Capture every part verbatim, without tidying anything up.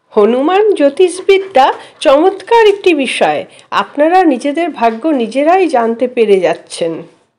হনুমান জ্যোতিষবিদ্যা চমৎকার একটি বিষয়। আপনারা নিজেদের ভাগ্য নিজেরাই জানতে পেরে যাচ্ছেন।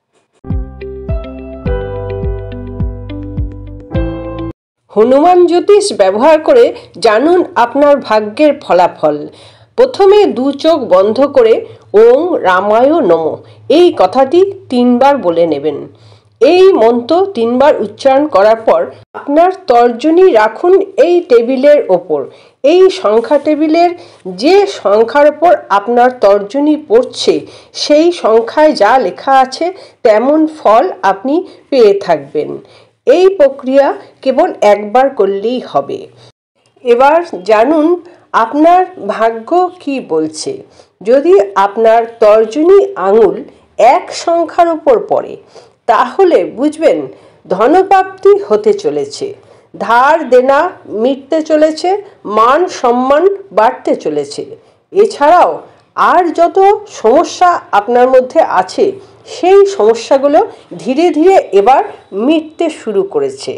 হনুমান জ্যোতিষ ব্যবহার করে জানুন আপনার ভাগ্যের ফলাফল। প্রথমে দু চোখ বন্ধ করে ওং রামায় নমঃ এই কথাটি তিনবার বলে নেবেন। এই মন্ত্র তিনবার উচ্চারণ করার পর আপনার তর্জনী রাখুন এই টেবিলের ওপর। এই সংখ্যা টেবিলের যে সংখ্যার ওপর আপনার তর্জনী পড়ছে সেই সংখ্যায় যা লেখা আছে তেমন ফল আপনি পেয়ে থাকবেন। এই প্রক্রিয়া কেবল একবার করলেই হবে। এবার জানুন আপনার ভাগ্য কি বলছে। যদি আপনার তর্জনী আঙুল এক সংখ্যার উপর পড়ে তাহলে বুঝবেন ধনপ্রাপ্তি হতে চলেছে, ধার দেনা মিটতে চলেছে, মান সম্মান বাড়তে চলেছে। এছাড়াও আর যত সমস্যা আপনার মধ্যে আছে সেই সমস্যাগুলো ধীরে ধীরে এবার মিটতে শুরু করেছে।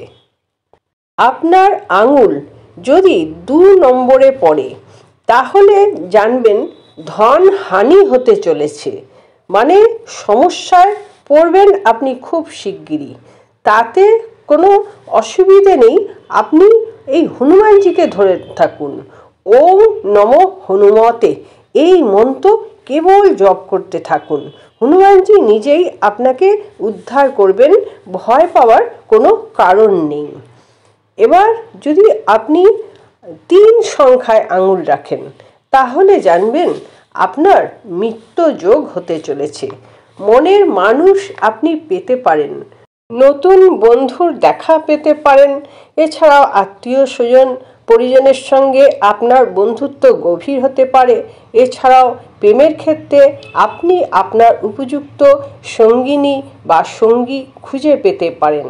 আপনার আঙুল যদি দু নম্বরে পড়ে তাহলে জানবেন ধন হানি হতে চলেছে, মানে সমস্যায় পড়বেন আপনি খুব শিগগিরই। তাতে কোনো অসুবিধে নেই, আপনি এই হনুমানজিকে ধরে থাকুন। ওম নমঃ হনুমতে এই মন্ত্র কেবল জপ করতে থাকুন। হনুমানজি নিজেই আপনাকে উদ্ধার করবেন, ভয় পাওয়ার কোনো কারণ নেই। এবার যদি আপনি তিন সংখ্যায় আঙুল রাখেন তাহলে জানবেন আপনার মৃত্যু যোগ হতে চলেছে। মনের মানুষ আপনি পেতে পারেন, নতুন বন্ধুর দেখা পেতে পারেন। এছাড়াও আত্মীয় স্বজন পরিজনের সঙ্গে আপনার বন্ধুত্ব গভীর হতে পারে। এছাড়াও প্রেমের ক্ষেত্রে আপনি আপনার উপযুক্ত সঙ্গিনী বা সঙ্গী খুঁজে পেতে পারেন।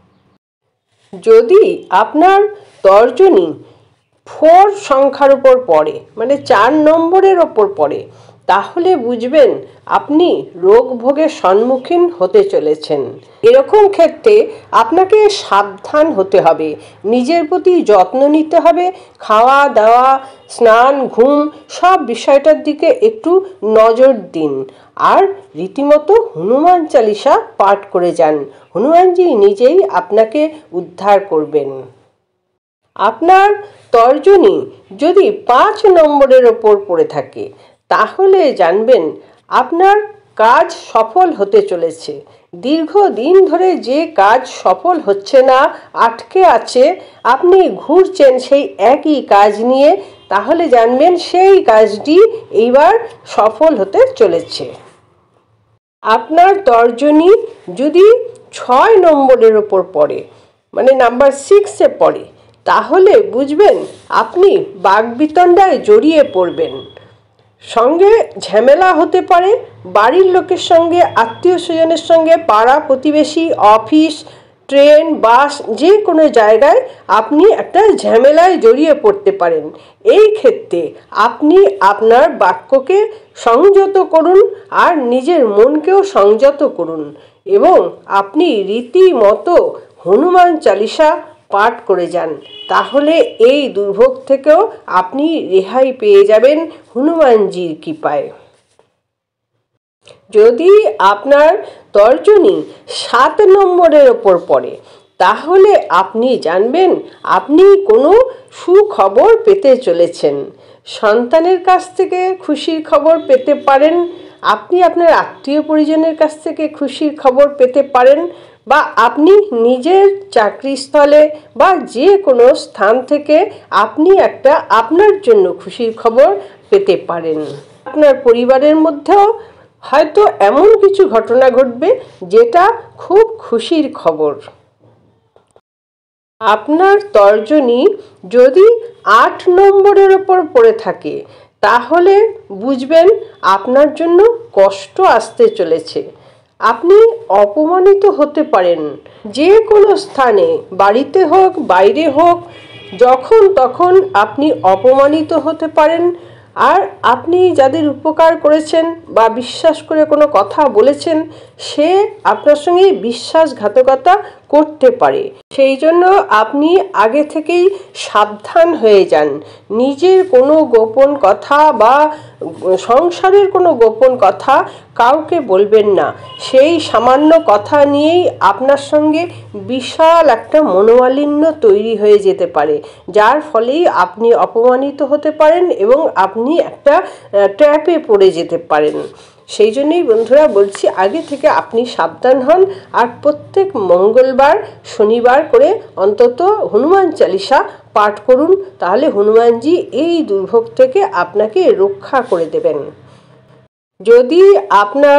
যদি আপনার তর্জনী ফোর সংখ্যার উপর পড়ে, মানে চার নম্বরের ওপর পড়ে, তাহলে বুঝবেন আপনি রোগ ভোগের সম্মুখীন হতে চলেছেন। এরকম ক্ষেত্রে আপনাকে সাবধান হতে হবে, নিজের প্রতি যত্ন নিতে হবে। খাওয়া দাওয়া স্নান ঘুম সব বিষয়টার দিকে একটু নজর দিন। আর রীতিমতো হনুমান চালিসা পাঠ করে যান, হনুমানজি নিজেই আপনাকে উদ্ধার করবেন। আপনার তর্জনী যদি পাঁচ নম্বরের ওপর পড়ে থাকে তাহলে জানবেন আপনার কাজ সফল হতে চলেছে। দীর্ঘদিন ধরে যে কাজ সফল হচ্ছে না, আটকে আছে, আপনি ঘুরছেন সেই একই কাজ নিয়ে, তাহলে জানবেন সেই কাজটি এইবার সফল হতে চলেছে। আপনার তর্জনী যদি ছয় নম্বরের ওপর পড়ে, মানে নাম্বার সিক্সে পড়ে, তাহলে বুঝবেন আপনি বাগবিতণ্ডায় জড়িয়ে পড়বেন। সঙ্গে ঝামেলা হতে পারে, বাড়ির লোকের সঙ্গে, আত্মীয় স্বজনের সঙ্গে, পাড়া প্রতিবেশী, অফিস, ট্রেন, বাস, যে কোনো জায়গায় আপনি একটা ঝামেলায় জড়িয়ে পড়তে পারেন। এই ক্ষেত্রে আপনি আপনার বাক্যকে সংযত করুন আর নিজের মনকেও সংযত করুন এবং আপনি রীতিমতো হনুমান চালিসা পাঠ করে যান। তাহলে এই দুর্ভোগ থেকেও আপনি রেহাই পেয়ে যাবেন হনুমানজির কৃপায়। যদি আপনার তর্জনী সাত নম্বরের ওপর পড়ে তাহলে আপনি জানবেন আপনি কোনো সুখবর পেতে চলেছেন। সন্তানের কাছ থেকে খুশির খবর পেতে পারেন, আপনি আপনার আত্মীয় পরিজনের কাছ থেকে খুশির খবর পেতে পারেন, বা আপনি নিজের চাকরিস্থলে বা যে কোনো স্থান থেকে আপনি একটা আপনার জন্য খুশির খবর পেতে পারেন। আপনার পরিবারের মধ্যেও হয়তো এমন কিছু ঘটনা ঘটবে যেটা খুব খুশির খবর। আপনার তর্জনী যদি আট নম্বরের ওপর পড়ে থাকে তাহলে বুঝবেন আপনার জন্য কষ্ট আসতে চলেছে। আপনি অপমানিত হতে পারেন, যে কোনো স্থানে, বাড়িতে হোক বাইরে হোক, যখন তখন আপনি অপমানিত হতে পারেন। আর আপনি যাদের উপকার করেছেন বা বিশ্বাস করে কোনো কথা বলেছেন, সে আপনার সঙ্গে বিশ্বাসঘাতকতা করতে পারে। সেই জন্য আপনি আগে থেকেই সাবধান হয়ে যান। নিজের কোনো গোপন কথা বা সংসারের কোনো গোপন কথা কাউকে বলবেন না। সেই সামান্য কথা নিয়েই আপনার সঙ্গে বিশাল একটা মনোমালিন্য তৈরি হয়ে যেতে পারে, যার ফলেই আপনি অপমানিত হতে পারেন এবং আপনি একটা ট্র্যাপে পড়ে যেতে পারেন। সেই জন্যই বন্ধুরা বলছি, আগে থেকে আপনি সাবধান হন। আর প্রত্যেক মঙ্গলবার শনিবার করে অন্তত হনুমান চালিসা পাঠ করুন, তাহলে হনুমানজি এই দুর্ভোগ থেকে আপনাকে রক্ষা করে দেবেন। যদি আপনার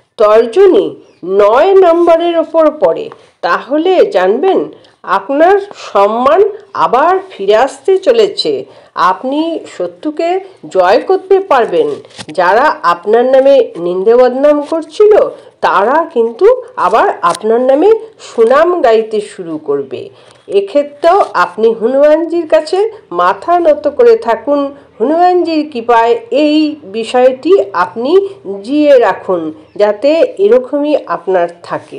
তর্জনী নয় নম্বরের ওপর পড়ে, তাহলে জানবেন আপনার সম্মান আবার ফিরে আসতে চলেছে। আপনি শত্রুকে জয় করতে পারবেন। যারা আপনার নামে নিন্দে বদনাম করছিল, তারা কিন্তু আবার আপনার নামে সুনাম গাইতে শুরু করবে। এক্ষেত্রেও আপনি হনুমানজির কাছে মাথা নত করে থাকুন। হনুমানজির কৃপায় এই বিষয়টি আপনি জিয়ে রাখুন, যাতে এরকমই আপনার থাকে।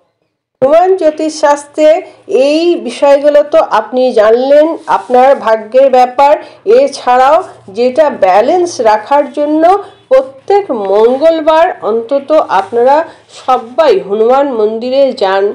হনুমান জ্যোতিষশাস্ত্রে এই বিষয়গুলো তো আপনি জানলেন, আপনার ভাগ্যের ব্যাপার। এছাড়াও যেটা ব্যালেন্স রাখার জন্য প্রত্যেক মঙ্গলবার অন্তত আপনারা সবাই হনুমান মন্দিরে যান।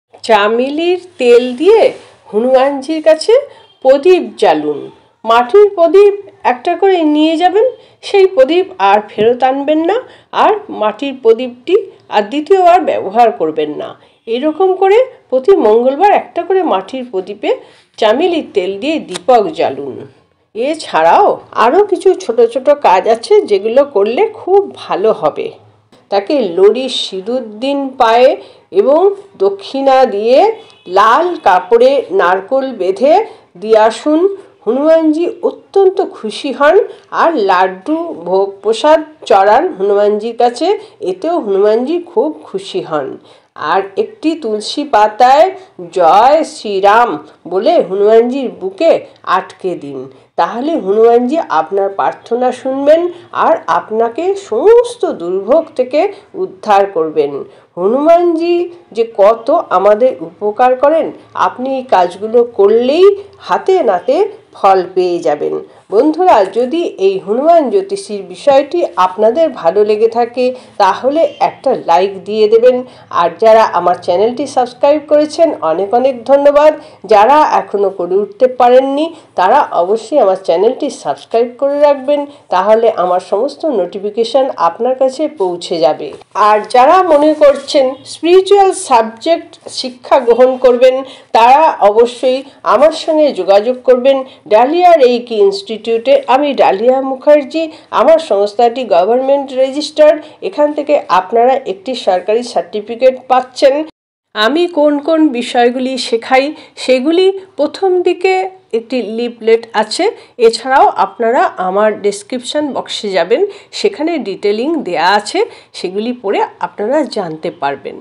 চামেলির তেল দিয়ে হনুমানজির কাছে প্রদীপ জ্বালুন। মাটির প্রদীপ একটা করে নিয়ে যাবেন, সেই প্রদীপ আর ফেরত আনবেন না, আর মাটির প্রদীপটি আর দ্বিতীয়বার ব্যবহার করবেন না। এরকম করে প্রতি মঙ্গলবার একটা করে মাটির প্রদীপে চামেলির তেল দিয়ে দীপক জ্বালুন। এছাড়াও আরও কিছু ছোট ছোট কাজ আছে, যেগুলো করলে খুব ভালো হবে। তাকে লরির সিঁদুর দিন পায়ে এবং দক্ষিণা দিয়ে লাল কাপড়ে নারকোল বেঁধে দিয়ে আসুন। হনুমানজি অত্যন্ত খুশি হন। আর লাড্ডু ভোগ প্রসাদ চড়ান হনুমানজির কাছে, এতেও হনুমানজি খুব খুশি হন। আর একটি তুলসী পাতায় জয় শ্রীরাম বলে হনুমানজির বুকে আটকে দিন, তাহলে হনুমানজি আপনার প্রার্থনা শুনবেন আর আপনাকে সমস্ত দুর্ভোগ থেকে উদ্ধার করবেন। হনুমানজি যে কত আমাদের উপকার করেন, আপনি এই কাজগুলো করলেই হাতে নাতে ফল পেয়ে যাবেন। বন্ধুরা, যদি এই হনুমান জ্যোতিষীর বিষয়টি আপনাদের ভালো লেগে থাকে, তাহলে একটা লাইক দিয়ে দেবেন। আর যারা আমার চ্যানেলটি সাবস্ক্রাইব করেছেন, অনেক অনেক ধন্যবাদ। যারা এখনও করে উঠতে পারেননি, তারা অবশ্যই আমার চ্যানেলটি সাবস্ক্রাইব করে রাখবেন, তাহলে আমার সমস্ত নোটিফিকেশান আপনার কাছে পৌঁছে যাবে। আর যারা মনে করছেন স্পিরিচুয়াল সাবজেক্ট শিক্ষা গ্রহণ করবেন, তারা অবশ্যই আমার সঙ্গে যোগাযোগ করবেন। ডালিয়া রেইকি ইনস্টিটিউটে আমি ডালিয়া মুখার্জি। আমার সংস্থাটি গভর্নমেন্ট রেজিস্টার্ড। এখান থেকে আপনারা একটি সরকারি সার্টিফিকেট পাচ্ছেন। আমি কোন কোন বিষয়গুলি শেখাই সেগুলি প্রথম দিকে একটি লিফলেট আছে। এছাড়াও আপনারা আমার ডেসক্রিপশান বক্সে যাবেন, সেখানে ডিটেলিং দেয়া আছে, সেগুলি পড়ে আপনারা জানতে পারবেন।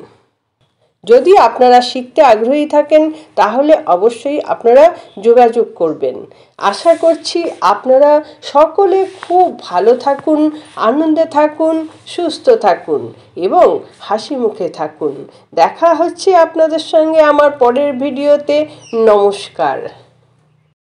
যদি আপনারা শিখতে আগ্রহী থাকেন, তাহলে অবশ্যই আপনারা যোগাযোগ করবেন। আশা করছি আপনারা সকলে খুব ভালো থাকুন, আনন্দে থাকুন, সুস্থ থাকুন এবং হাসি মুখে থাকুন। দেখা হচ্ছে আপনাদের সঙ্গে আমার পরের ভিডিওতে। নমস্কার।